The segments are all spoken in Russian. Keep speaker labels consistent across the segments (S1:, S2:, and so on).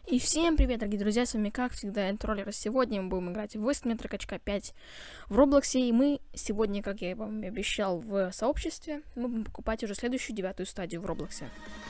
S1: И всем привет, дорогие друзья, с вами, как всегда, Энтроллер. Сегодня мы будем играть в 8 метров качка 5 в Роблоксе. И мы сегодня, как я вам и обещал в сообществе, мы будем покупать уже следующую 9-ю стадию в Роблоксе.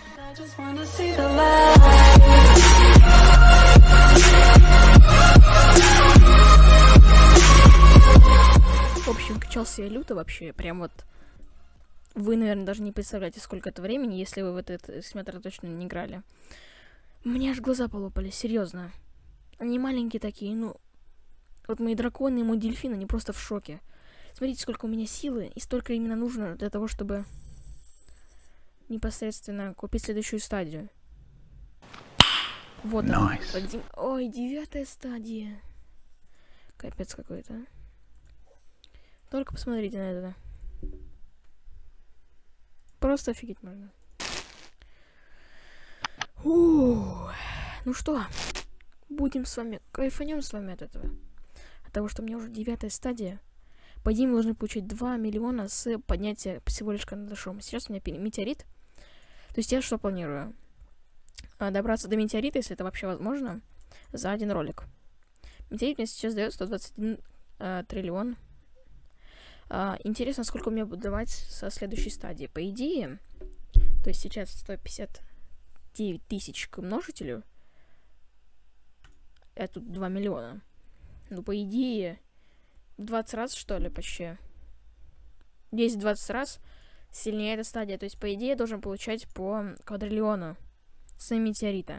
S1: В общем, качался я люто вообще, прям вот. Вы, наверное, даже не представляете, сколько это времени, если вы в этот метр точно не играли. У меня аж глаза полопались, серьезно. Они маленькие такие, ну... Вот мои драконы и мой дельфин, они просто в шоке. Смотрите, сколько у меня силы, и столько именно нужно для того, чтобы непосредственно купить следующую стадию. Вот она. Ой, 9-я стадия. Капец какой-то. Только посмотрите на это. Просто офигеть можно. Ну что, будем с вами, кайфанем с вами от этого. От того, что у меня уже 9-я стадия. По идее, мы должны получить 2 миллиона с поднятия всего лишь карандашом. Сейчас у меня метеорит. То есть я что планирую? Добраться до метеорита, если это вообще возможно, за один ролик. Метеорит мне сейчас дает 121 триллион. Интересно, сколько мне будет давать со следующей стадии. По идее, то есть сейчас 159 тысяч к множителю. Это 2 миллиона. Ну, по идее, в 20 раз, что ли, почти. 10-20 раз сильнее эта стадия. То есть, по идее, я должен получать по квадриллиону с метеорита.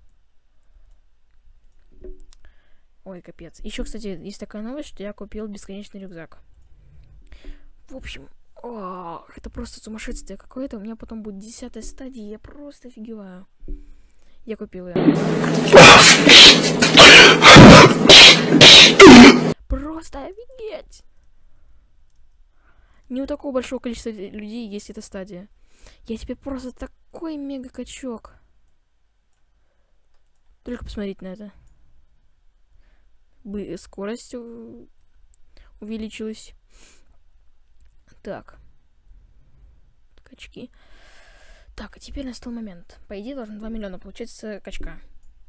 S1: Ой, капец. Еще, кстати, есть такая новость, что я купил бесконечный рюкзак. В общем, это просто сумасшествие какое-то. У меня потом будет 10-я стадия, я просто офигеваю. Я купил ее. Просто офигеть! Не у такого большого количества людей есть эта стадия. Я теперь просто такой мега-качок. Только посмотрите на это. Скорость увеличилась. Так. Качки. Так, а теперь настал момент. По идее, должен 2 миллиона получать с качка.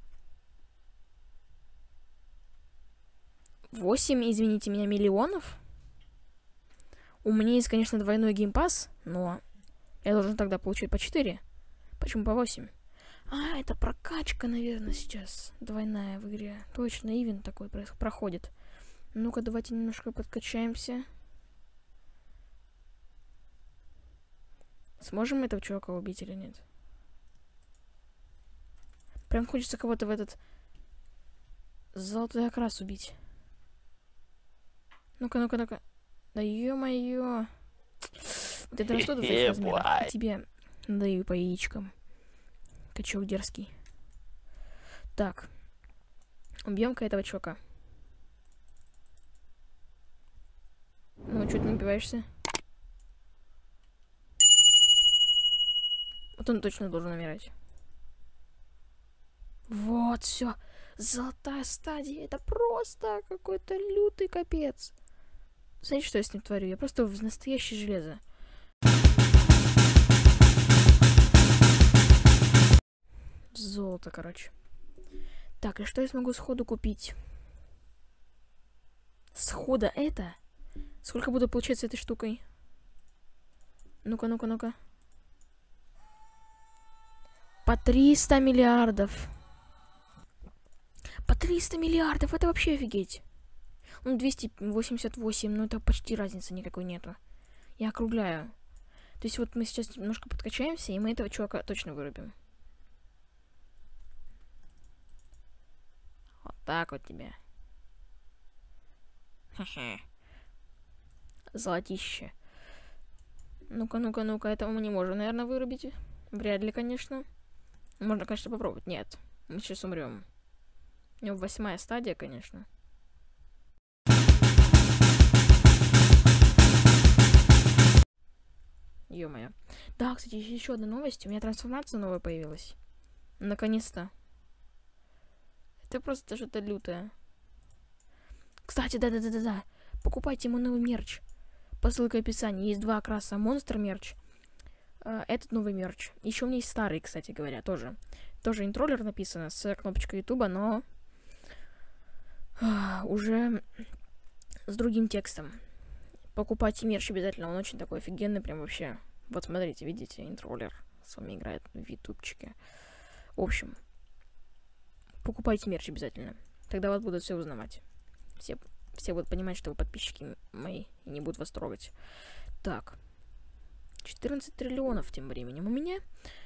S1: 8, извините меня, миллионов? У меня есть, конечно, двойной геймпасс, но я должен тогда получить по 4. Почему по 8? Это прокачка, наверное, сейчас. Двойная в игре. Точно, ивент такой проходит. Ну-ка, давайте немножко подкачаемся. Сможем этого чувака убить или нет? Прям хочется кого-то в этот золотой окрас убить. Ну-ка, ну-ка, ну-ка. Да ё-моё. Вот это растут в своих размерах. И тебе даю по яичкам. Качок дерзкий. Так. Убьем-ка этого чувака. Ну, чуть не убиваешься. Вот он точно должен умирать. Вот, все. Золотая стадия. Это просто какой-то лютый капец. Знаете, что я с ним творю? Я просто в настоящее железо. Золото, короче. Так, и что я смогу сходу купить? Схода это? Сколько буду получать с этой штукой? Ну-ка, ну-ка, ну-ка. По 300 миллиардов. По 300 миллиардов, это вообще офигеть. Ну, 288, ну это почти разницы никакой нету. Я округляю. То есть вот мы сейчас немножко подкачаемся, и мы этого чувака точно вырубим. Вот так вот тебе. Хе-хе. Золотище. Ну-ка, ну-ка, ну-ка, этого мы не можем, наверное, вырубить. Вряд ли, конечно. Можно, конечно, попробовать. Нет, мы сейчас умрем. У него 8-я стадия, конечно. Ё-моё. Да, кстати, еще одна новость. У меня трансформация новая появилась. Наконец-то. Это просто что-то лютое. Кстати, да-да-да-да-да. Покупайте ему новый мерч. По ссылке в описании. Есть 2 окраса. Монстр мерч. этот новый мерч. Еще у меня есть старый, кстати говоря, тоже. Тоже интроллер написано с кнопочкой Ютуба, но уже с другим текстом. Покупайте мерч обязательно, он очень такой офигенный, прям вообще. Вот смотрите, видите, интроллер с вами играет в ютубчике. В общем, покупайте мерч обязательно. Тогда вас будут все узнавать. Все будут понимать, что вы подписчики мои, и не будут вас трогать. Так. 14 триллионов тем временем у меня.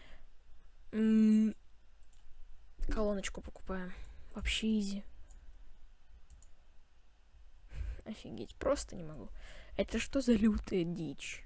S1: Колоночку покупаем. Вообще изи. Офигеть, просто не могу. Это что за лютая дичь?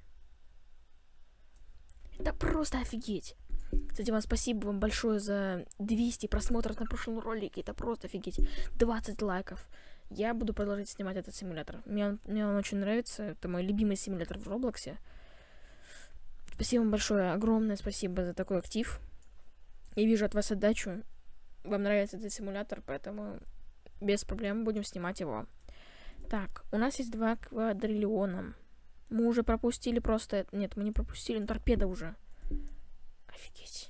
S1: Это просто офигеть. Кстати, вам спасибо вам большое за 200 просмотров на прошлом ролике. Это просто офигеть. 20 лайков. Я буду продолжать снимать этот симулятор. Мне он очень нравится. Это мой любимый симулятор в Роблоксе. Спасибо вам большое. Огромное спасибо за такой актив. Я вижу от вас отдачу. Вам нравится этот симулятор, поэтому без проблем будем снимать его. Так, у нас есть 2 квадриллиона. Мы уже пропустили просто... Нет, мы не пропустили, но торпеда уже. Офигеть.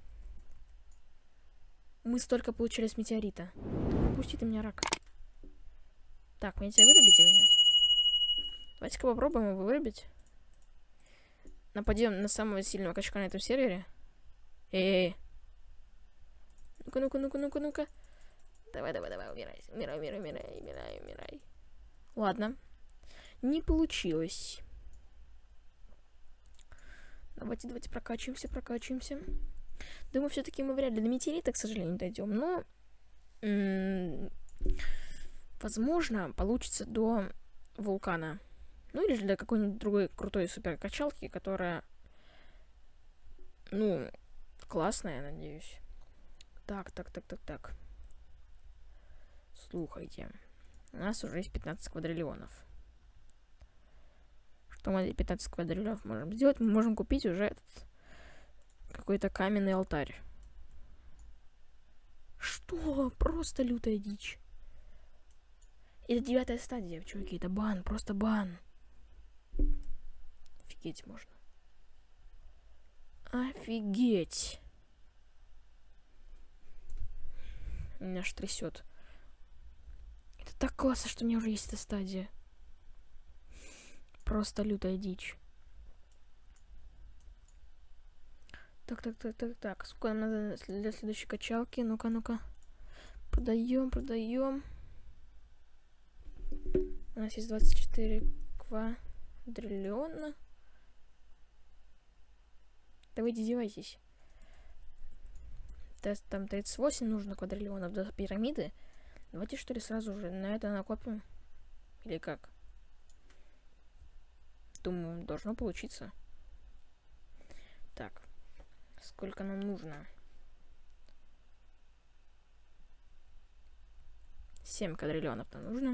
S1: Мы столько получили с метеорита. Пусти ты меня, рак. Так, мне тебя вырубить или нет? Давайте-ка попробуем его вырубить. Нападем на самого сильного качка на этом сервере. Эй. Ну-ка, ну-ка, ну-ка, ну-ка, ну-ка. Давай, умирай. Умирай. Ладно. Не получилось. Давайте прокачиваемся. Думаю, все-таки мы вряд ли до метеорита, к сожалению, дойдем. Но, возможно, получится до вулкана. Ну, или же до какой-нибудь другой крутой суперкачалки, которая, ну, классная, я надеюсь. Так. Слухайте. У нас уже есть 15 квадриллионов. Что мы 15 квадриллионов можем сделать? Мы можем купить уже этот какой-то каменный алтарь. Что? Просто лютая дичь. Это 9-я стадия, чуваки. Это бан, просто бан. Офигеть можно. Офигеть. Меня аж трясет. Это так классно, что у меня уже есть эта стадия. Просто лютая дичь. Так. Сколько нам надо для следующей качалки? Ну-ка. Продаем. У нас есть 24 квадриллиона. Да вы издеваетесь. Там 38 нужно квадриллионов до пирамиды. Давайте, что ли, сразу же на это накопим. Или как? Думаю, должно получиться. Так. Сколько нам нужно? 7 квадриллионов нам нужно.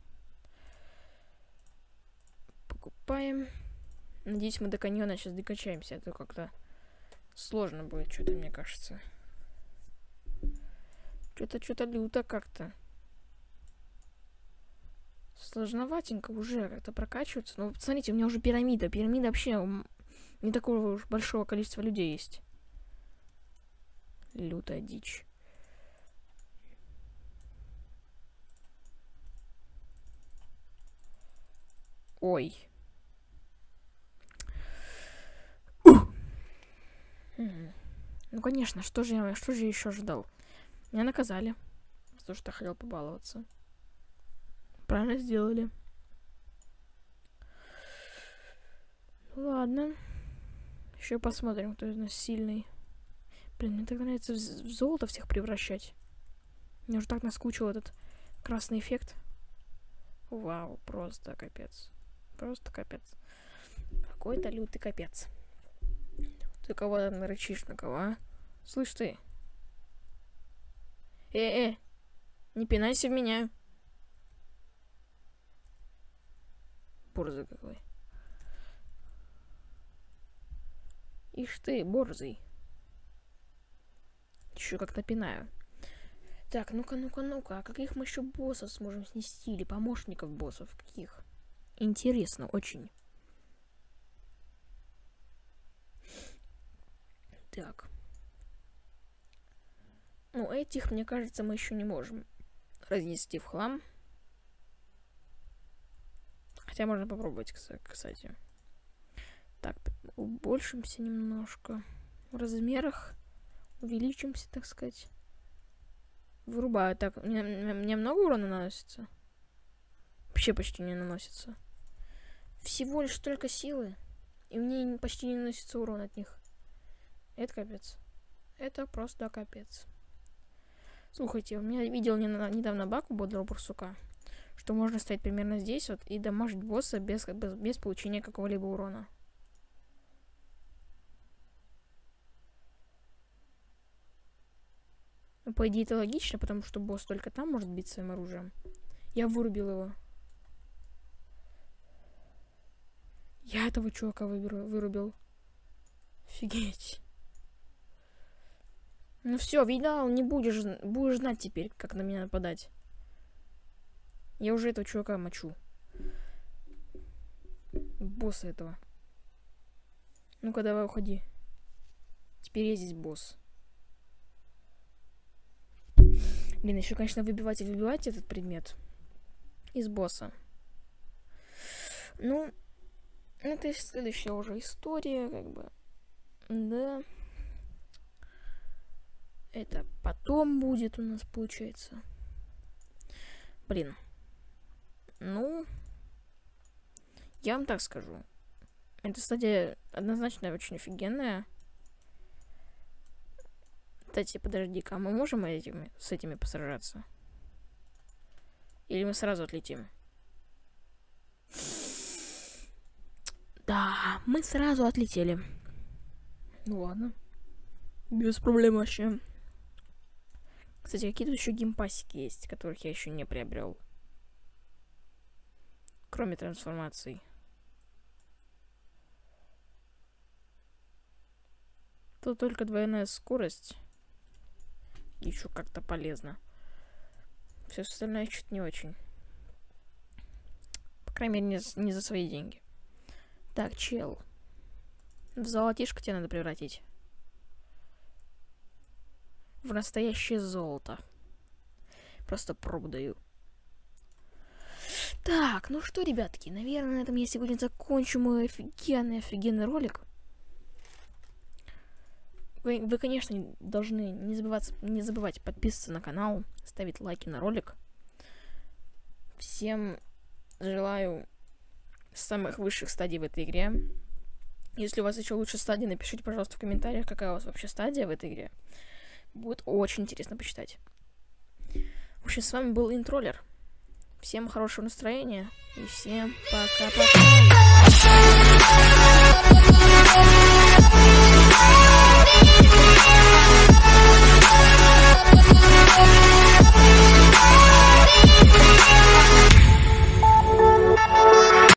S1: Покупаем. Надеюсь, мы до каньона сейчас докачаемся. Это как-то сложно будет, что-то, мне кажется. Что-то люто как-то. Сложноватенько уже как-то прокачиваться. Но посмотрите, у меня уже пирамида. Пирамида вообще не такого уж большого количества людей есть. Лютая дичь. Ой. Ну, конечно, что же я еще ждал? Меня наказали. За то, что я хотел побаловаться. Правильно сделали. Ну, ладно. Еще посмотрим, кто из нас сильный. Блин, мне так нравится в золото всех превращать. Мне уже так наскучил этот красный эффект. Вау, просто капец. Просто капец. Какой-то лютый капец. Ты кого там рычишь, на кого, а? Слышь ты. Не пинайся в меня. Борзый какой. Ишь ты, борзый. Еще как-то пинаю. Так, ну-ка. А каких мы еще боссов сможем снести? Или помощников боссов каких? Интересно, очень. Так. Ну, этих, мне кажется, мы еще не можем разнести в хлам. Хотя можно попробовать, кстати. Так, убольшимся немножко в размерах. Увеличимся, так сказать. Вырубаю. Так, мне много урона наносится? Вообще почти не наносится. Всего лишь только силы. И мне почти не наносится урон от них. Это капец. Это просто капец. Слушайте, у меня видел недавно баг у бодрого барсука, что можно стоять примерно здесь вот и дамажить босса без получения какого-либо урона. Ну, по идее, это логично, потому что босс только там может бить своим оружием. Я вырубил его. Я этого чувака вырубил. Офигеть. Ну все, видал, не будешь знать теперь, как на меня нападать. Я уже этого чувака мочу. Босса этого. Ну-ка, давай, уходи. Теперь я здесь босс. Блин, еще, конечно, выбивать этот предмет из босса. Ну, это следующая уже история, как бы. Да. Это потом будет у нас, получается. Блин. Ну, я вам так скажу. Эта стадия однозначно очень офигенная. Кстати, подожди-ка, а мы можем с этими посражаться? Или мы сразу отлетим? Да, мы сразу отлетели. Ну ладно. Без проблем вообще. Кстати, какие тут еще геймпасики есть, которых я еще не приобрел. Кроме трансформаций. Тут только двойная скорость. Еще как-то полезно. Все остальное что-то не очень. По крайней мере, не за свои деньги. Так, чел. В золотишко тебе надо превратить. В настоящее золото. Просто пробу даю. Так, ну что, ребятки, наверное, на этом я сегодня закончу мой офигенный ролик. Вы, конечно, должны не забывать подписываться на канал, ставить лайки на ролик. Всем желаю самых высших стадий в этой игре. Если у вас еще лучше стадии, напишите, пожалуйста, в комментариях, какая у вас вообще стадия в этой игре. Будет очень интересно почитать. В общем, с вами был Интроллер. Всем хорошего настроения и всем пока-пока.